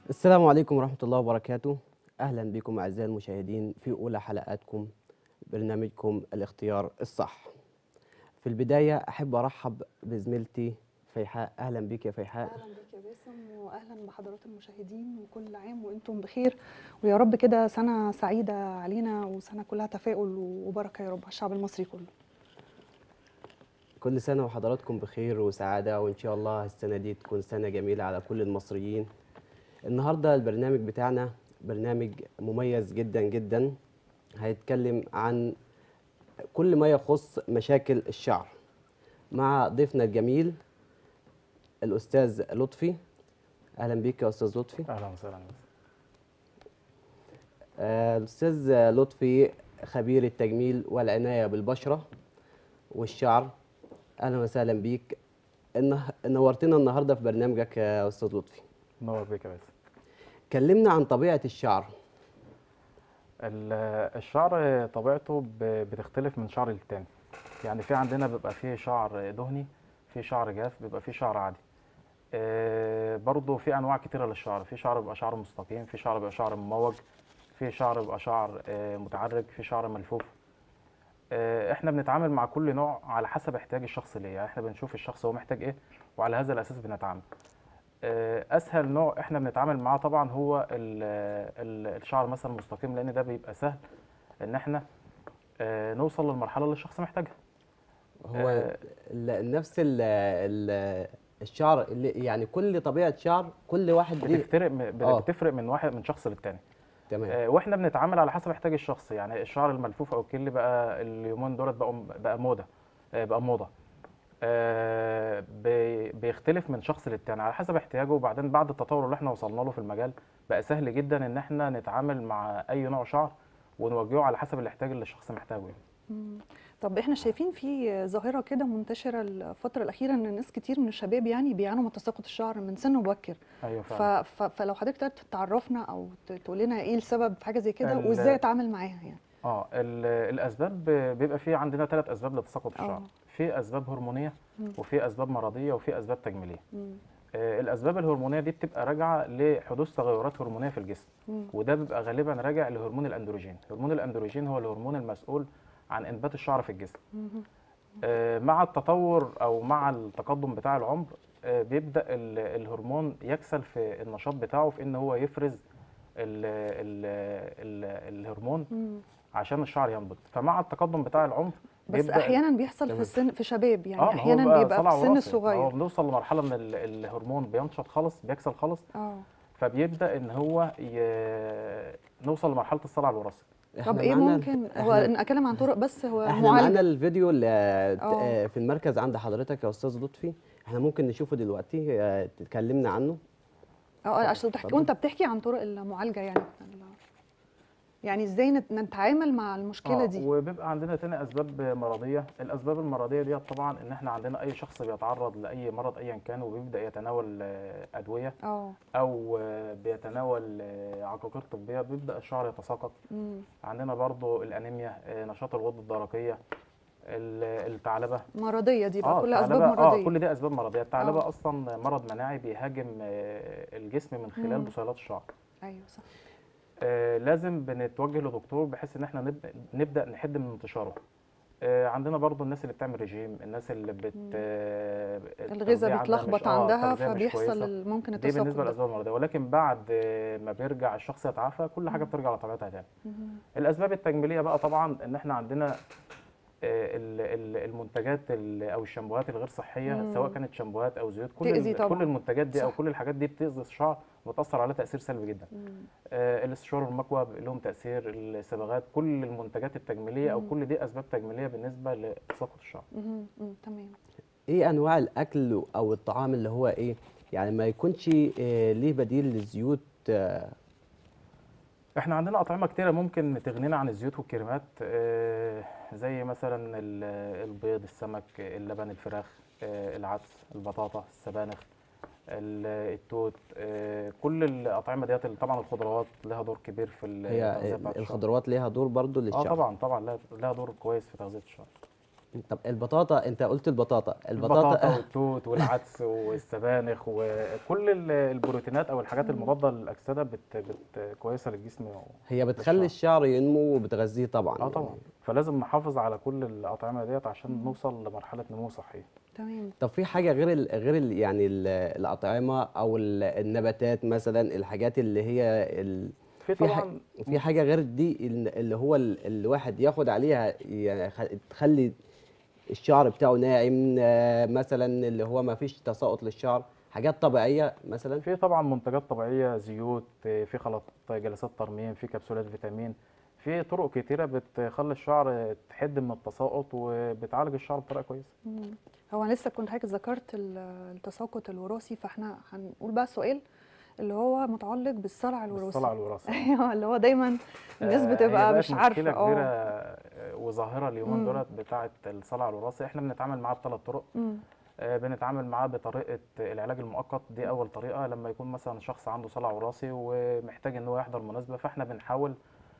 السلام عليكم ورحمة الله وبركاته. أهلا بكم أعزائي المشاهدين في أولى حلقاتكم برنامجكم الاختيار الصح. في البداية أحب أرحب بزميلتي فيحاء. أهلا بك يا فيحاء. اهلا بك يا باسم، واهلا بحضرات المشاهدين، وكل عام وانتم بخير، ويا رب كده سنه سعيده علينا وسنه كلها تفاؤل وبركه يا رب على الشعب المصري كله. كل سنة وحضراتكم بخير وسعادة، وإن شاء الله السنة دي تكون سنة جميلة على كل المصريين. النهاردة البرنامج بتاعنا برنامج مميز جدا جدا، هيتكلم عن كل ما يخص مشاكل الشعر مع ضيفنا الجميل الأستاذ لطفي. أهلا بك يا أستاذ لطفي. اهلا وسهلا. الأستاذ لطفي خبير التجميل والعناية بالبشرة والشعر. أهلا وسهلا بيك. نورتنا النهاردة في برنامجك يا أستاذ لطفي. نور بك يا باسم. كلمنا عن طبيعة الشعر. الشعر طبيعته بتختلف من شعر للتاني. يعني في عندنا بيبقى فيه شعر دهني، في شعر جاف، بيبقى فيه شعر عادي. برضه في انواع كتيره للشعر، في شعر بيبقى شعر مستقيم، في شعر بيبقى شعر مموج، في شعر بيبقى شعر متعرج، في شعر ملفوف. احنا بنتعامل مع كل نوع على حسب احتياج الشخص ليه، يعني احنا بنشوف الشخص هو محتاج ايه وعلى هذا الاساس بنتعامل. اسهل نوع احنا بنتعامل معاه طبعا هو الشعر مثلا المستقيم، لان ده بيبقى سهل ان احنا نوصل للمرحله اللي الشخص محتاجها. هو آه، نفس الشعر اللي يعني كل طبيعة شعر كل واحد ليه. اه، بتفرق من واحد من شخص للتاني. تمام. واحنا بنتعامل على حسب احتياج الشخص، يعني الشعر الملفوف او الكيرلي بقى اليومين دولت بقى موضه. بقى موضه. بيختلف من شخص للتاني على حسب احتياجه، وبعدين بعد التطور اللي احنا وصلنا له في المجال بقى سهل جدا ان احنا نتعامل مع اي نوع شعر ونوجهه على حسب الاحتياج اللي الشخص محتاجه يعني. مم. طب احنا شايفين في ظاهره كده منتشره الفتره الاخيره، ان ناس كتير من الشباب يعني بيعانوا من تساقط الشعر من سن مبكر. ايوه فعلا. فلو حضرتك تقدر تعرفنا او تقول لنا ايه السبب في حاجه زي كده وازاي ال- اتعامل معاها يعني. الاسباب بيبقى في عندنا 3 اسباب لتساقط الشعر. اه. في اسباب هرمونيه، مم. وفي اسباب مرضيه، وفي اسباب تجميليه. مم. الاسباب الهرمونيه دي بتبقى راجعه لحدوث تغيرات هرمونيه في الجسم، مم. وده بيبقى غالبا راجع لهرمون الاندروجين. هرمون الاندروجين هو الهرمون المسؤول عن انبات الشعر في الجسم. مم. مع التطور او مع التقدم بتاع العمر بيبدا الهرمون يكسل في النشاط بتاعه في ان هو يفرز الهرمون مم. عشان الشعر ينبت. فمع التقدم بتاع العمر بس بيبدا احيانا بيحصل في تمام. السن في شباب، يعني ما هو احيانا بقى بيبقى في صلع السن وراثي، ما هو الصغير. بنوصل لمرحله ان الهرمون بينشط خالص، بيكسل خالص، اه. فبيبدا ان هو نوصل لمرحله الصلع الوراثي. طب احنا ايه معانا ممكن هو احنا ان اتكلم عن طرق، بس هو احنا معانا معالجه. الفيديو اللي اه. في المركز عند حضرتك يا استاذ لطفي. احنا ممكن نشوفه دلوقتي، تتكلمنا عنه. اه، اتفضل عشان تحكي اتفضل. وانت بتحكي عن طرق المعالجه يعني يعني ازاي نتعامل مع المشكله دي. وبيبقى عندنا تاني اسباب مرضيه. الاسباب المرضيه دي طبعا ان احنا عندنا اي شخص بيتعرض لاي مرض ايا كان وبيبدا يتناول ادويه اه. او بيتناول عقاقير طبيه، بيبدا الشعر يتساقط. امم. عندنا برضو الانيميا، نشاط الغده الدرقيه، الثعلبه. مرضيه دي بقى كلها اسباب الثعلبه، مرضيه. كل دي اسباب مرضيه. اه. الثعلبه اصلا مرض مناعي بيهاجم الجسم من خلال امم. بصيلات الشعر. ايوه صح. لازم بنتوجه لدكتور بحيث ان احنا نبدا نحد من انتشاره. عندنا برضو الناس اللي بتعمل رجيم، الناس اللي مم. الغذاء التغذيه عندها مش بيتلخبط عندها التغذيه مش فبيحصل كويسه. ممكن دي التساقط بالنسبه ده. للاسباب المرضيه، ولكن بعد ما بيرجع الشخص يتعافى كل حاجه مم. بترجع لطبيعتها تاني. مم. الاسباب التجميليه بقى طبعا ان احنا عندنا المنتجات او الشامبوهات الغير صحيه، سواء مم. كانت شامبوهات او زيوت. تأذي كل طبعا. المنتجات دي او صح. كل الحاجات دي بتأذي الشعر وبتأثر عليه تأثير سلبي جدا. مم. الاستشوار والمكوى لهم تأثير، الصبغات، كل المنتجات التجميليه او مم. كل دي اسباب تجميليه بالنسبه لتساقط الشعر. مم. مم. تمام. ايه انواع الاكل او الطعام اللي هو ايه يعني ما يكونش ليه بديل للزيوت؟ احنا عندنا اطعمه كتيره ممكن تغنينا عن الزيوت والكريمات، زي مثلا البيض، السمك، اللبن، الفراخ، العدس، البطاطا، السبانخ، التوت. كل الاطعمه ديت طبعا الخضروات لها دور كبير في هي التغذيه بتاعت الشعر. الخضروات ليها دور برضو اه للشعر. طبعا طبعا لها دور كويس في تغذيه الشعر. طب البطاطا، انت قلت البطاطا البطاطا والتوت والعدس والسبانخ وكل البروتينات او الحاجات مم. المضاده للاكسده كويسه للجسم هي بتخلي وللشعر. الشعر ينمو وبتغذيه طبعا اه طبعا، يعني. فلازم نحافظ على كل الاطعمه ديت عشان مم. نوصل لمرحله نمو صحي. تمام. طب في حاجة يعني الأطعمة أو النباتات مثلا، الحاجات اللي هي في في طبعا في حاجة غير دي اللي هو الواحد ياخد عليها يعني تخلي الشعر بتاعه ناعم، مثلا اللي هو ما فيش تساقط للشعر، حاجات طبيعية مثلا. في طبعا منتجات طبيعيه، زيوت، في خلطات، جلسات ترميم، في كبسولات فيتامين، في طرق كتيره بتخلي الشعر تحد من التساقط وبتعالج الشعر بطريقه كويسه. مم. هو أنا لسه كنت حضرتك ذكرت التساقط الوراثي، فاحنا هنقول بقى سؤال اللي هو متعلق بالصلع بالصلع الوراثي. الوراثي ايوه، اللي هو دايما الناس هي بتبقى بقت مش عارفه. مشكله كبيره اه. وظاهره اليومين امم. دولت بتاعه الصلع الوراثي. احنا بنتعامل معاه بثلاث طرق. امم. بنتعامل معاه بطريقه العلاج المؤقت، دي اول طريقه. لما يكون مثلا شخص عنده صلع وراثي ومحتاج ان هو يحضر مناسبه، فاحنا بنحاول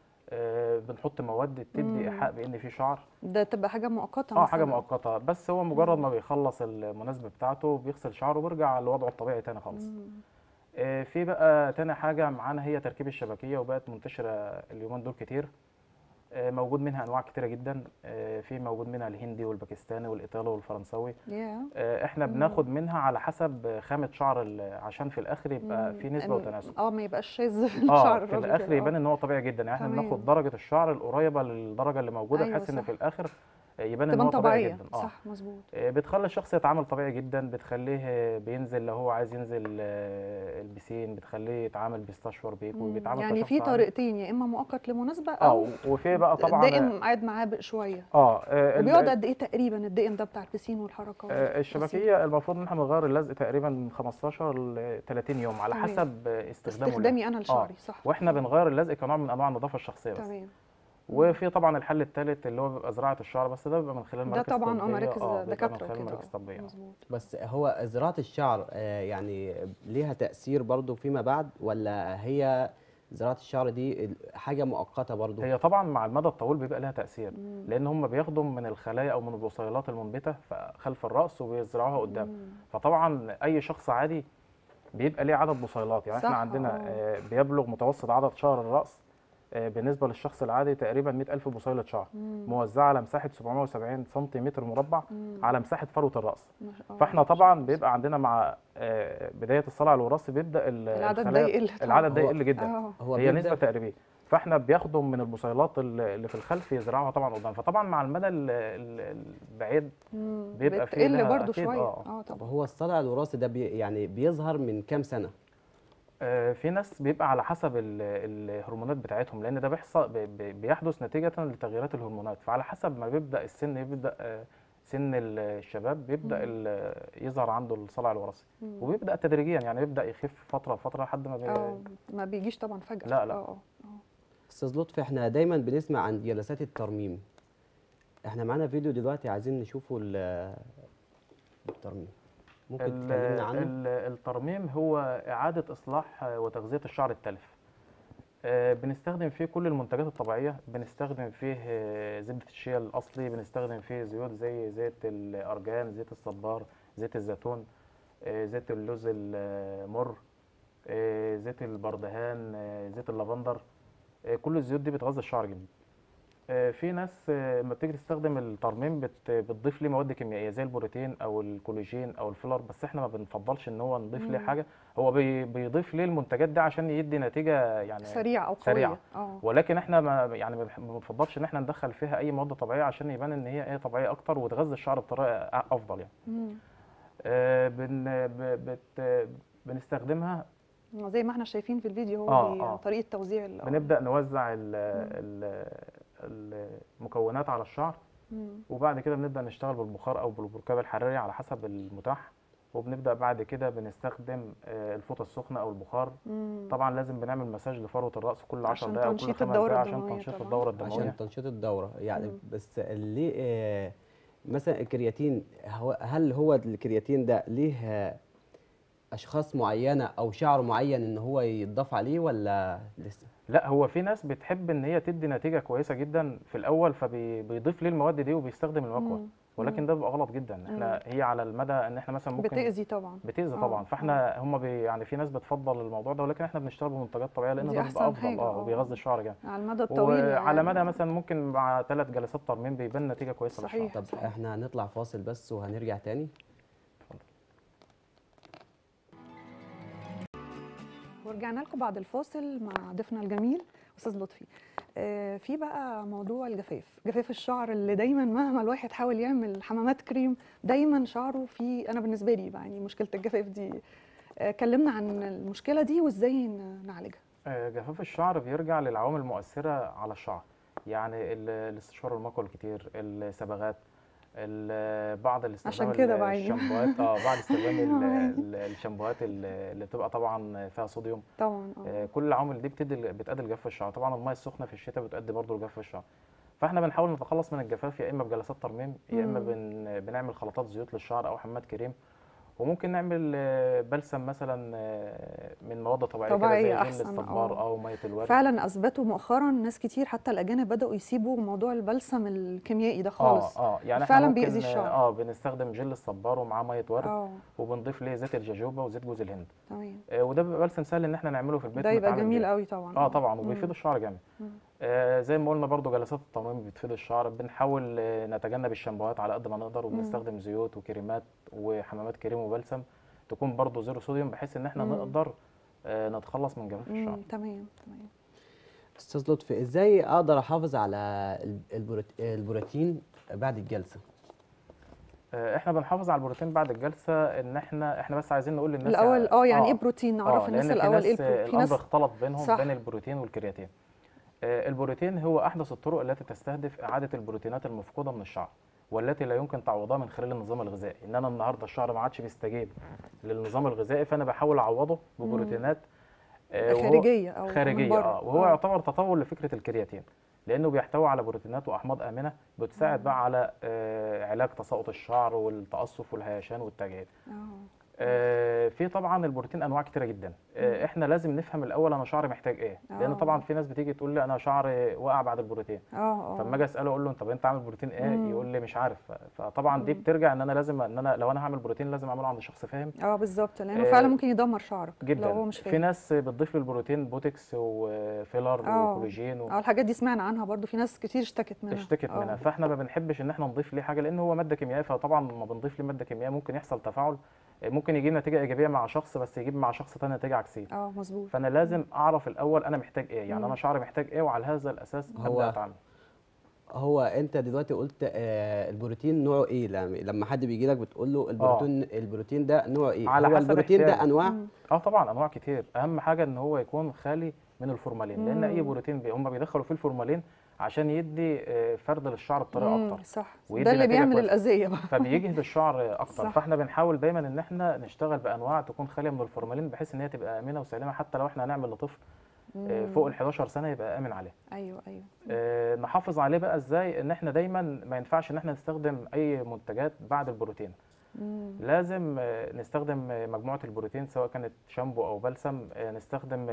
بنحط مواد تدي امم. ايحاء بان في شعر. ده تبقى حاجه مؤقته اه، حاجه مثلا. مؤقته بس. هو مجرد ما بيخلص المناسبه بتاعته بيغسل شعره وبيرجع لوضعه الطبيعي تاني خالص. امم. في بقى تاني حاجه معانا هي تركيب الشبكيه، وبقت منتشره اليومين دول كتير. موجود منها انواع كتيره جدا. في موجود منها الهندي والباكستاني والايطالي والفرنساوي. يا. احنا امم. بناخد منها على حسب خامه شعر عشان في الاخر يبقى في نسبه وتناسب. اه، ما يبقاش شاذ في شعر في الراجل الاخر كده. اه. يبان ان هو طبيعي جدا. يعني احنا بناخد تمام. درجه الشعر القريبه للدرجه اللي موجوده، ايوه بحيث ان صح. في الاخر يبان ان تبان هو طبيعي طبيعيه، جدا. صح مظبوط. بتخلي الشخص يتعامل طبيعي جدا، بتخليه بينزل لو هو عايز ينزل البسين، بتخليه يتعامل بيستشعر بيك وبيتعامل يعني كشخص في عادي. طريقتين، يا اما مؤقت لمناسبه او وفي بقى طبعا دائم قاعد معاه شويه. اه وبيقعد قد ايه تقريبا الدائم ده بتاع البسين والحركه والغسيل؟ الشبكيه المفروض ان احنا بنغير اللزق تقريبا من 15 ل 30 يوم على تمام. حسب استخدامه له. استخدامي انا لشعري، صح. واحنا بنغير اللزق كنوع من انواع النظافه الشخصيه بس. تمام. وفي طبعا الحل الثالث اللي هو بيبقى زراعه الشعر، بس ده بيبقى من خلال ده مراكز طبعا طبيه. مراكز بيبقى من دكاتره خلال وكده. مراكز طبيه. مظبوط. بس هو زراعة الشعر يعني ليها تأثير برضو فيما بعد، ولا هي زراعة الشعر دي حاجة مؤقتة برضو؟ هي طبعا مع المدى الطويل بيبقى لها تاثير، مم. لان هم بياخدوا من الخلايا او من البصيلات المنبته خلف الراس وبيزرعوها قدام. فطبعا اي شخص عادي بيبقى ليه عدد بصيلات. يعني احنا صح. عندنا بيبلغ متوسط عدد شعر الراس بالنسبه للشخص العادي تقريبا 100,000 بصيله شعر موزعه على مساحه 770 سنتيمتر مربع على مساحه فروه الراس. فاحنا طبعا بيبقى عندنا مع بدايه الصلع الوراثي بيبدا العدد ده يقل طبعاً. العدد ده يقل جدا. هو هي بيبدأ نسبه تقريبيه. فاحنا بياخدوا من البصيلات اللي في الخلف يزرعوها طبعا قدام. فطبعا مع المدى البعيد بيبقى فيه بتقل لها برضو اكيد. شويه. طب طبعا. هو الصلع الوراثي ده يعني بيظهر من كام سنة؟ في ناس بيبقى على حسب الهرمونات بتاعتهم، لان ده بيحصل بيحدث نتيجه لتغييرات الهرمونات. فعلى حسب ما بيبدا السن، يبدا سن الشباب بيبدا يظهر عنده الصلع الوراثي. وبيبدا تدريجيا، يعني يبدا يخف فتره فتره لحد ما ما بيجيش طبعا فجاه. لا. استاذ لطفي، احنا دايما بنسمع عن جلسات الترميم. احنا معانا فيديو دلوقتي عايزين نشوفه الترميم، ممكن تكلمنا عنه؟ الترميم هو اعاده اصلاح وتغذيه الشعر التلف. بنستخدم فيه كل المنتجات الطبيعيه. بنستخدم فيه زبده الشيا الاصلي، بنستخدم فيه زيوت زي زيت الارجان، زيت الصبار، زيت الزيتون، زيت اللوز المر، زيت البردهان، زيت اللافندر. كل الزيوت دي بتغذي الشعر جدا. في ناس لما بتيجي تستخدم الترميم بتضيف ليه مواد كيميائيه زي البروتين او الكولاجين او الفيلر، بس احنا ما بنفضلش ان هو نضيف ليه حاجه. هو بيضيف ليه المنتجات دي عشان يدي نتيجه يعني سريعه او سريعه. قويه. ولكن احنا ما بنفضلش ان احنا ندخل فيها اي مواد طبيعيه عشان يبان ان هي طبيعيه اكتر وتغذي الشعر بطريقه افضل يعني. بنستخدمها زي ما احنا شايفين في الفيديو. هو طريقه توزيع بنبدا نوزع المكونات على الشعر. وبعد كده بنبدا نشتغل بالبخار او بالبركاب الحراري على حسب المتاح. وبنبدا بعد كده بنستخدم الفوطه السخنه او البخار. طبعا لازم بنعمل مساج لفروه الراس كل 10 دقائق او كل 5 دقائق عشان تنشيط الدوره الدمويه. عشان تنشيط الدوره يعني. بس ليه مثلا الكرياتين، هل هو الكرياتين ده ليه اشخاص معينه او شعر معين ان هو يتضاف عليه ولا لسه؟ لا، هو في ناس بتحب ان هي تدي نتيجه كويسه جدا في الاول، فبيضيف ليه المواد دي وبيستخدم المكوى. ولكن ده بيبقى غلط جدا. احنا هي على المدى ان احنا مثلا ممكن بتأذي طبعا. بتأذي طبعا. فاحنا هم يعني في ناس بتفضل الموضوع ده، ولكن احنا بنشتغل بمنتجات طبيعيه لان دي ده بيبقى احسن افضل. حاجه. وبيغذي الشعر جامد. على المدى الطويل وعلى مدى مثلا ممكن مع 3 جلسات ترميم بيبان نتيجه كويسه للشعر. صحيح. طب احنا هنطلع فاصل بس وهنرجع تاني. ورجعنا لكم بعد الفاصل مع ضيفنا الجميل استاذ لطفي. في بقى موضوع جفاف الشعر اللي دايما مهما الواحد حاول يعمل حمامات كريم دايما شعره فيه. انا بالنسبه لي يعني مشكله الجفاف دي، كلمنا عن المشكله دي وازاي نعالجها. جفاف الشعر بيرجع للعوامل المؤثره على الشعر، يعني الاستشوار المقوي الكتير، الصبغات، بعض عشان الاستخدام كده بعيني. الشامبوهات، بعض استخدام الشامبوهات اللي بتبقى طبعا فيها صوديوم. طبعا كل العوامل دي بتؤدي لجف الشعر. طبعا الميه السخنه في الشتاء بتؤدي برضه لجف الشعر. فاحنا بنحاول نتخلص من الجفاف يا اما بجلسات ترميم، يا اما بنعمل خلطات زيوت للشعر او حماد كريم، وممكن نعمل بلسم مثلا من مواد طبيعيه كده زي جل الصبار او ميه الورد. فعلا اثبتوا مؤخرا ناس كتير حتى الاجانب بداوا يسيبوا موضوع البلسم الكيميائي ده خالص. يعني فعلا بيأذي الشعر. بنستخدم جل الصبار ومعاه ميه ورد، وبنضيف ليه زيت الجاجوبا وزيت جوز الهند. تمام. وده بيبقى بلسم سهل ان احنا نعمله في البيت. ده يبقى جميل قوي طبعا. طبعا وبيفيد الشعر جامد. زي ما قلنا برضو جلسات الترميم بتفيد الشعر. بنحاول نتجنب الشامبوهات على قد ما نقدر، وبنستخدم زيوت وكريمات وحمامات كريم وبلسم تكون برضو زيرو صوديوم، بحيث ان احنا نقدر نتخلص من جفاف الشعر. تمام. استاذ لطفي، ازاي اقدر احافظ على البروتين بعد الجلسه؟ احنا بنحافظ على البروتين بعد الجلسه ان احنا بس عايزين نقول للناس الاول يعني ايه بروتين؟ نعرف الناس الاول ايه البروتين. في ناس الامر اختلط بينهم بين البروتين والكرياتين. البروتين هو احدث الطرق التي تستهدف اعاده البروتينات المفقوده من الشعر والتي لا يمكن تعويضها من خلال النظام الغذائي. ان انا النهارده الشعر ما عادش بيستجيب للنظام الغذائي، فانا بحاول اعوضه ببروتينات خارجيه وهو يعتبر تطور لفكره الكرياتين، لانه بيحتوي على بروتينات واحماض امنه بتساعد بقى على علاج تساقط الشعر والتقصف والهيشان والتجاعيد. في طبعا البروتين انواع كتيره جدا. احنا لازم نفهم الاول انا شعري محتاج ايه، لان طبعا في ناس بتيجي تقول لي انا شعري وقع بعد البروتين. فلما اجي اساله اقول له طب انت عامل بروتين ايه؟ يقول لي مش عارف. فطبعا دي بترجع ان انا لازم لو انا هعمل بروتين لازم اعمله عند شخص فاهم. بالظبط، لانه فعلا ممكن يدمر شعرك جدا. لو هو مش فاهم. في ناس بتضيف للبروتين بوتكس وفيلر وكولاجين الحاجات دي سمعنا عنها برضو، في ناس كتير اشتكت منها. فاحنا ما بنحبش ان احنا نضيف ليه حاجه، لان هو ماده كيميائيه. فطبعا لما بنضيف ليه ماده كيميائيه ممكن يحصل تفاعل، ممكن يجيب نتيجه ايجابيه مع شخص بس يجيب مع شخص ثاني نتيجه عكسيه. مظبوط. فانا لازم اعرف الاول انا محتاج ايه، يعني انا شعري محتاج ايه، وعلى هذا الاساس ابدا اتعامل. هو انت دلوقتي قلت البروتين نوعه ايه؟ لما حد بيجي لك بتقول له البروتين ده نوعه ايه؟ على هو حسب البروتين احتياجه. ده انواع؟ طبعا انواع كتير. اهم حاجه ان هو يكون خالي من الفورمالين، لان اي بروتين هم بيدخلوا فيه الفورمالين عشان يدي فرد للشعر بطريقه اكتر. صح، ده اللي بيعمل كويس. الاذيه بقى فبيجهد الشعر اكتر. صح. فاحنا بنحاول دايما ان احنا نشتغل بانواع تكون خاليه من الفورمالين، بحيث ان هي تبقى امنه وسليمه، حتى لو احنا هنعمل لطفل فوق ال 11 سنه يبقى امن عليه. ايوه. نحافظ عليه بقى ازاي؟ ان احنا دايما ما ينفعش ان احنا نستخدم اي منتجات بعد البروتين. لازم نستخدم مجموعه البروتين سواء كانت شامبو او بلسم. نستخدم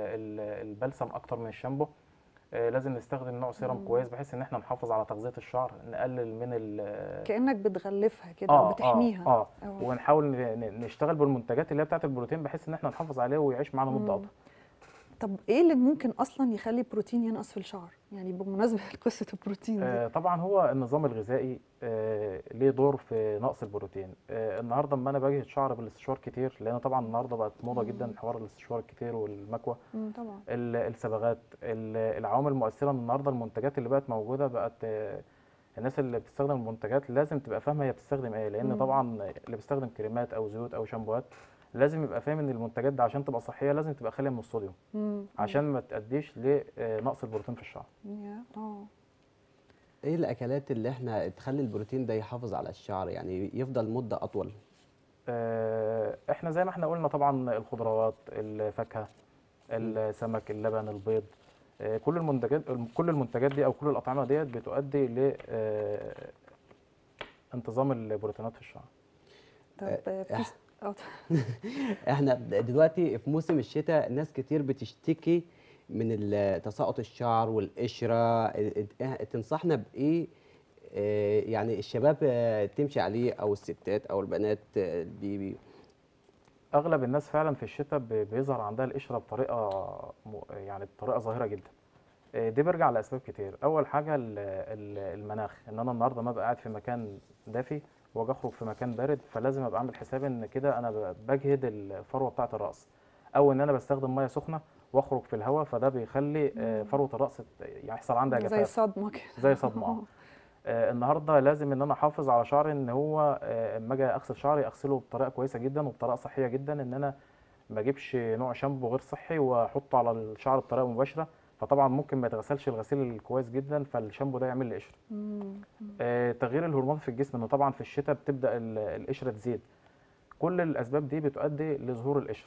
البلسم اكتر من الشامبو. لازم نستخدم نوع سيرم كويس بحيث ان احنا نحافظ على تغذيه الشعر، نقلل من كانك بتغلفها كده وبتحميها. ونحاول نشتغل بالمنتجات اللي هي بتاعه البروتين بحيث ان احنا نحافظ عليه ويعيش معانا مده اطول. طب ايه اللي ممكن اصلا يخلي البروتين ينقص في الشعر؟ يعني بمناسبه قصه البروتين دي. طبعا هو النظام الغذائي ليه دور في نقص البروتين. النهارده اما انا بجهد شعر بالاستشوار كتير، لان طبعا النهارده بقت موضه جدا حوار الاستشوار الكتير والمكوى. طبعا الصبغات، العوامل المؤثره النهارده، المنتجات اللي بقت موجوده بقت الناس اللي بتستخدم المنتجات لازم تبقى فاهمه هي بتستخدم ايه، لان طبعا اللي بيستخدم كريمات او زيوت او شامبوهات لازم يبقى فاهم ان المنتجات دي عشان تبقى صحيه لازم تبقى خاليه من الصوديوم عشان ما تأديش لنقص البروتين في الشعر. ايه الاكلات اللي احنا تخلي البروتين ده يحافظ على الشعر، يعني يفضل مده اطول؟ احنا زي ما احنا قلنا طبعا الخضروات، الفاكهه، السمك، اللبن، البيض. كل المنتجات دي او كل الاطعمه ديت بتؤدي ل انتظام البروتينات في الشعر. طب احنا دلوقتي في موسم الشتاء، ناس كتير بتشتكي من تساقط الشعر والقشره. تنصحنا بايه يعني الشباب تمشي عليه او الستات او البنات اغلب الناس فعلا في الشتاء بيظهر عندها القشره بطريقه يعني بطريقه ظاهره جدا. دي بيرجع لاسباب كتير. اول حاجه المناخ، ان انا النهارده ما بقى قاعد في مكان دافي واجي اخرج في مكان بارد، فلازم ابقى عامل حسابي ان كده انا بجهد الفروه بتاعه الراس، او ان انا بستخدم ميه سخنه واخرج في الهواء، فده بيخلي فروه الراس يحصل عندها زي جفاف الصدمه كده. زي صدمه. النهارده لازم ان انا احافظ على شعري، ان هو اما اجي اغسل شعري اغسله بطريقه كويسه جدا وبطريقه صحيه جدا، ان انا ما اجيبش نوع شامبو غير صحي واحطه على الشعر بطريقه مباشره، فطبعا ممكن ما يتغسلش الغسيل الكويس جدا، فالشامبو ده يعمل لي قشره. مم. تغيير الهرمون في الجسم، انه طبعا في الشتاء بتبدا القشره تزيد. كل الاسباب دي بتؤدي لظهور القشره.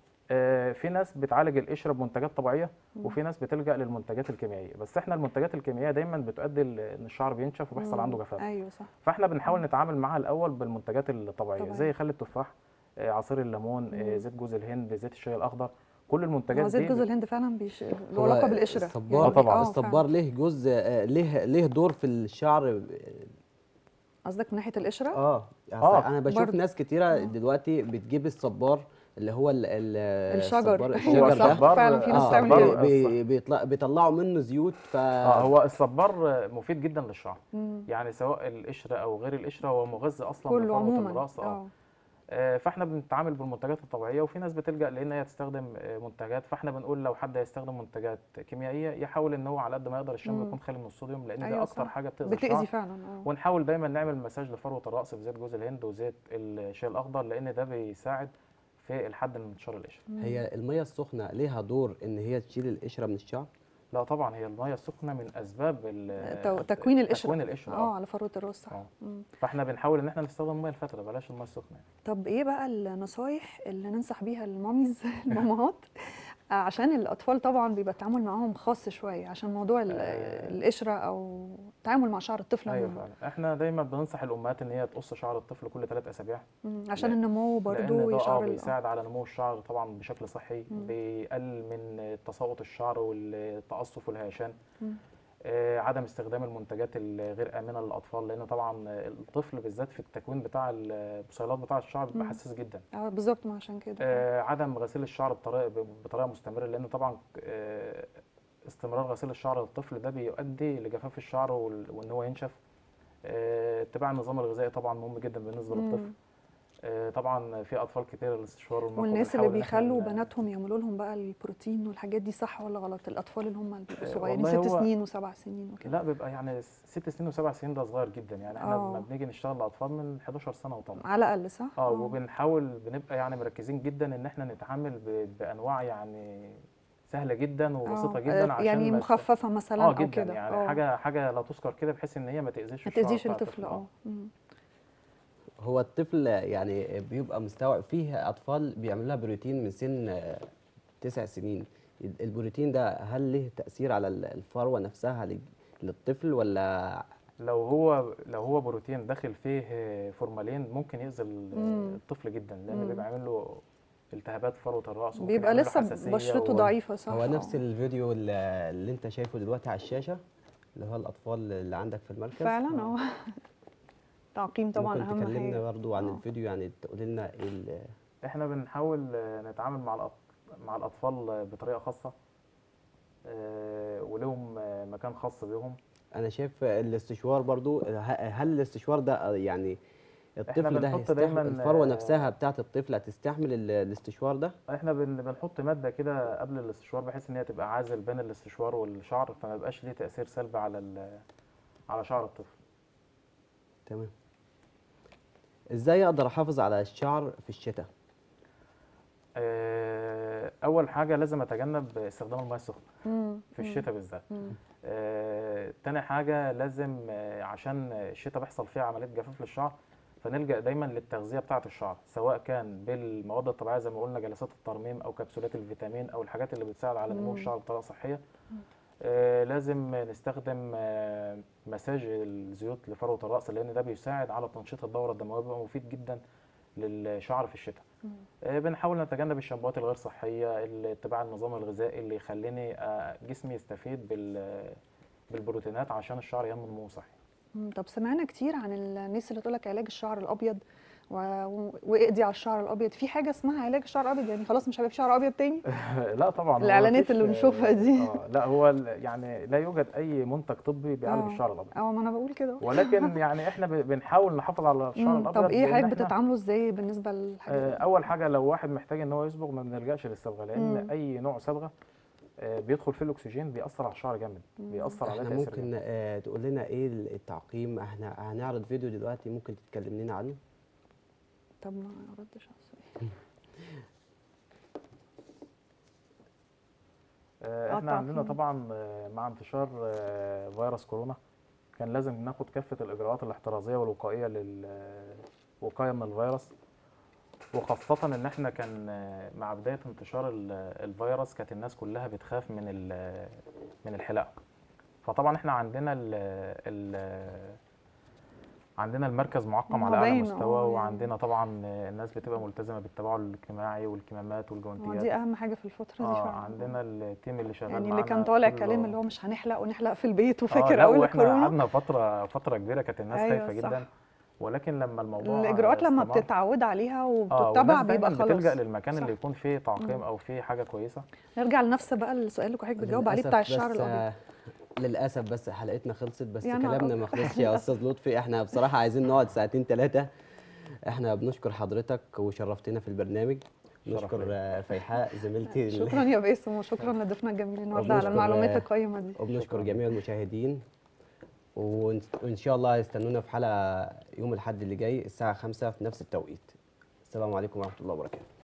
في ناس بتعالج القشره بمنتجات طبيعيه، وفي ناس بتلجأ للمنتجات الكيميائيه، بس احنا المنتجات الكيميائيه دايما بتؤدي ان الشعر بينشف وبيحصل عنده جفاف. ايوه صح. فاحنا بنحاول نتعامل معاها الاول بالمنتجات الطبيعيه، طبيعي. زي خل التفاح، عصير الليمون، زيت جوز الهند، زيت الشاي الاخضر. كل المنتجات هو زيت دي جوز الهند فعلا له هو علاقه بالقشره الصبار طبعا. الصبار ليه جزء ليه دور في الشعر. قصدك من ناحيه القشره؟ أصل اه انا بشوف برضه. ناس كتيره دلوقتي بتجيب الصبار اللي هو الشجر. الصبار هو ايوه الشجر ده. صح، فعلا في ناس بتعمل كده. بيطلعوا منه زيوت هو الصبار مفيد جدا للشعر، مم. يعني سواء القشره او غير القشره هو مغذي اصلا كله لفروه عموما. الراس. فاحنا بنتعامل بالمنتجات الطبيعيه، وفي ناس بتلجأ لان هي تستخدم منتجات، فاحنا بنقول لو حد هيستخدم منتجات كيميائيه يحاول ان هو على قد ما يقدر الشامبو يكون خالي من الصوديوم، لان دي ايوه اكتر صح. حاجه بتأذي بتأذي الشعر. فعلا. ونحاول دايما نعمل مساج لفروه الراس بزيت جوز الهند وزيت الشاي الاخضر، لان ده بيساعد في الحد من انتشار القشره. هي الميه السخنه ليها دور ان هي تشيل القشره من الشعر؟ لا طبعا، هي الميه السخنه من اسباب تكوين القشره. تكوين القشره. على فروه الراس صح. فاحنا بنحاول ان احنا نستخدم الميه الفتره، بلاش الميه السخنه يعني. طب ايه بقى النصايح اللي ننصح بيها الماميز المامهات عشان الاطفال طبعا بيبقى التعامل معاهم خاص شويه، عشان موضوع القشره او التعامل مع شعر الطفل ايوه عموما. فعلا، احنا دايما بننصح الامهات ان هي تقص شعر الطفل كل 3 اسابيع. عشان النمو برضو لان ده وشعر بيساعد على نمو الشعر طبعا بشكل صحي، بيقلل من تساقط الشعر والتقصف والهيشان. عدم استخدام المنتجات الغير امنه للاطفال، لان طبعا الطفل بالذات في التكوين بتاع البصيلات بتاع الشعر بيبقى حساس جدا. بالظبط، ما عشان كده. عدم غسيل الشعر بطريقه مستمره، لان طبعا استمرار غسيل الشعر للطفل ده بيؤدي لجفاف الشعر وان هو ينشف. اتباع النظام الغذائي طبعا مهم جدا بالنسبه للطفل. طبعا في اطفال كتير الاستشوار والمرضى، والناس اللي بيخلوا بناتهم يعملوا لهم بقى البروتين والحاجات دي، صح ولا غلط؟ الاطفال اللي هم صغيرين 6 سنين و7 سنين وكده. لا، بيبقى يعني 6 سنين و7 سنين ده صغير جدا، يعني احنا لما بنيجي نشتغل لاطفال من 11 سنه وطبعا على الاقل صح. وبنحاول بنبقى يعني مركزين جدا ان احنا نتعامل بانواع يعني سهله جدا وبسيطه جدا، عشان يعني مخففه مثلا او جدا كده. يعني حاجه لا تذكر كده، بحيث ان هي ما تاذيش الطفل. هو الطفل يعني بيبقى مستوعب. فيه اطفال بيعملوا لها بروتين من سن 9 سنين. البروتين ده هل له تاثير على الفروه نفسها للطفل ولا؟ لو هو بروتين داخل فيه فورمالين ممكن يأذي الطفل جدا، لان بيبقى عامل له التهابات فروه الراس، بيبقى لسه بشرته ضعيفه صح. هو نفس الفيديو اللي انت شايفه دلوقتي على الشاشه، اللي هو الاطفال اللي عندك في المركز فعلا. تعقيم طبعا اهم حاجه. ممكن تكلمنا برضو عن الفيديو، يعني تقولي لنا ايه احنا بنحاول نتعامل مع الاطفال بطريقه خاصه، ولهم مكان خاص بيهم. انا شايف الاستشوار برضو، هل الاستشوار ده يعني الطفل ده هيستحمل الفروه نفسها بتاعت الطفل هتستحمل الاستشوار ده؟ احنا بنحط ماده كده قبل الاستشوار، بحيث ان هي تبقى عازل بين الاستشوار والشعر، فما يبقاش ليه تاثير سلبي على شعر الطفل. تمام. ازاي اقدر احافظ على الشعر في الشتاء؟ اول حاجه لازم اتجنب استخدام المياه السخنه في الشتاء بالذات. تاني حاجه لازم عشان الشتاء بيحصل فيه عمليه جفاف للشعر، فنلجأ دايما للتغذيه بتاعه الشعر، سواء كان بالمواد الطبيعيه زي ما قلنا جلسات الترميم او كبسولات الفيتامين او الحاجات اللي بتساعد على نمو الشعر بطريقه صحيه. لازم نستخدم مساج الزيوت لفروه الراس، لان ده بيساعد على تنشيط الدوره الدمويه، بيبقى مفيد جدا للشعر في الشتاء. بنحاول نتجنب الشامبوهات الغير صحيه، اتباع النظام الغذائي اللي يخليني جسمي يستفيد بالبروتينات عشان الشعر ينمو نمو صحي. طب سمعنا كتير عن الناس اللي تقول لك علاج الشعر الابيض واقضي على الشعر الابيض. في حاجه اسمها علاج الشعر الابيض يعني خلاص مش هيبقى في شعر ابيض تاني؟ لا طبعا، هو الاعلانات مفيش اللي بنشوفها دي. لا هو يعني لا يوجد اي منتج طبي بيعالج الشعر الابيض، اه ما انا بقول كده. ولكن يعني احنا بنحاول نحافظ على الشعر الابيض. طب ايه بإن حضرتك إحنا بتتعاملوا ازاي بالنسبه للحاجات دي؟ اول حاجه لو واحد محتاج ان هو يصبغ ما بنلجاش للصبغه، لان اي نوع صبغه بيدخل فيه الاكسجين بيأثر على الشعر جامد، بيأثر عليه احنا تأثير ممكن جامد. تقول لنا ايه التعقيم؟ احنا هنعرض فيديو دلوقتي، ممكن تتكلم لنا عنه؟ طب ما ردش على السؤال. احنا عندنا التعقيم. طبعا مع انتشار فيروس كورونا كان لازم ناخد كافة الإجراءات الاحترازية والوقائية للوقاية من الفيروس، وخاصة إن احنا كان مع بداية انتشار الفيروس كانت الناس كلها بتخاف من الحلاقة. فطبعا احنا عندنا المركز معقم على أعلى مستوى، وعندنا طبعا الناس بتبقى ملتزمة بالتباعد الاجتماعي والكمامات والجوانتيات. دي أهم حاجة في الفترة دي فعلا. عندنا التيم اللي شغال يعني معانا اللي كان طالع كله كلام اللي هو مش هنحلق ونحلق في البيت وفاكر لا، أول واحنا الكورونا. قعدنا فترة كبيرة كانت الناس أيوة خايفة صح. جدا، ولكن لما الموضوع الإجراءات لما استمر بتتعود عليها وبتتبع والناس بيبقى دايما خلاص. بتلجأ للمكان صح. اللي يكون فيه تعقيم او فيه حاجة كويسة. نرجع لنفس بقى السؤال اللي حضرتك بتجاوب عليه بتاع الشعر الأبيض. للاسف بس حلقتنا خلصت، بس يا نهار كلامنا ما خلصش يا استاذ لطفي. احنا بصراحه عايزين نقعد ساعتين 3. احنا بنشكر حضرتك وشرفتنا في البرنامج. نشكر فيحاء زميلتي شكرا يا باسم، وشكرا لضيفنا الجميل النهارده على المعلومات القيمه دي. وبنشكر جميع المشاهدين، وان شاء الله يستنونا في حلقه يوم الاحد اللي جاي الساعه 5 في نفس التوقيت. السلام عليكم ورحمه الله وبركاته.